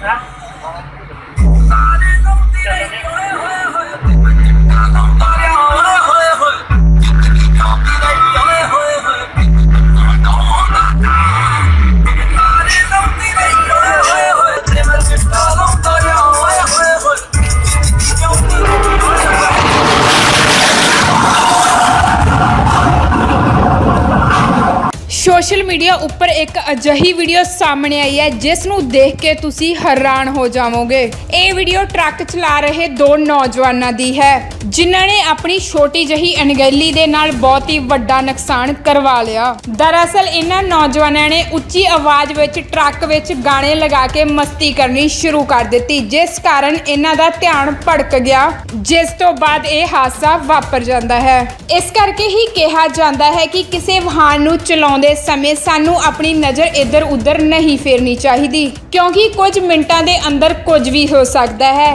Social media उपर एक अजिही video सामने आई है जिस नूं देख के तुसी हैरान हो जाओगे। ये वीडियो ट्रक चला रहे दो नौजवानों दी है जिन्हां ने अपनी छोटी जही अनगैली दे नाल बहुत ही वड्डा नुकसान करवा लिया। दरअसल इन्हां नौजवानों ने उच्ची आवाज़ विच ट्रक विच गाने लगा के मस्ती करनी शुरू कर दी, जिस कारण इन्हां दा ध्यान भड़क गया, जिस तो बाद ये हादसा वापर जाता है। इस करके ही कहा जाता है कि किसी वाहन नूं चलाउंदे समय सानू अपनी नज़र इधर उधर नहीं फेरनी चाहिए, क्योंकि कुछ मिनटां दे अंदर कुछ भी हो सकता है।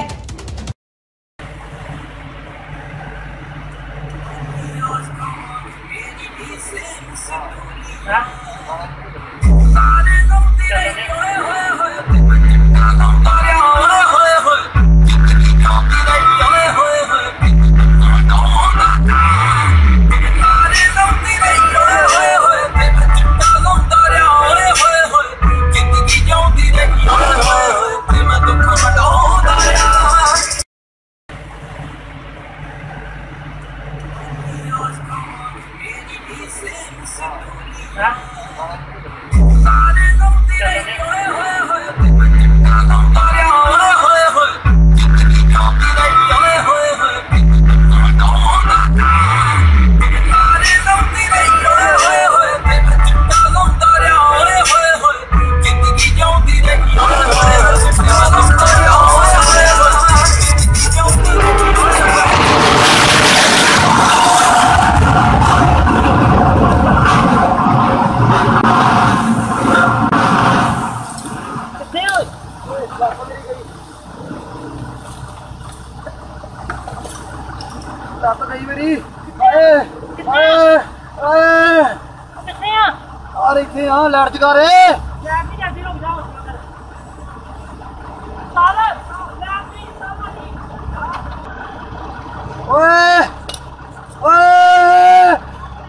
गई मेरी और इतने हाँ लड़ चुका रे ओए ओए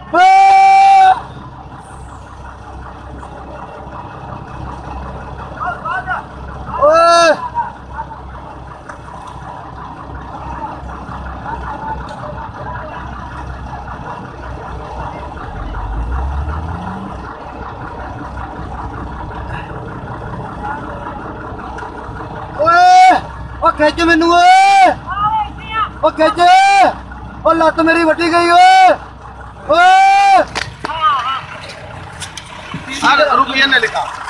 ओए खिच मैनू खिच लत्त मेरी वड्डी गई रुपये ने लिखा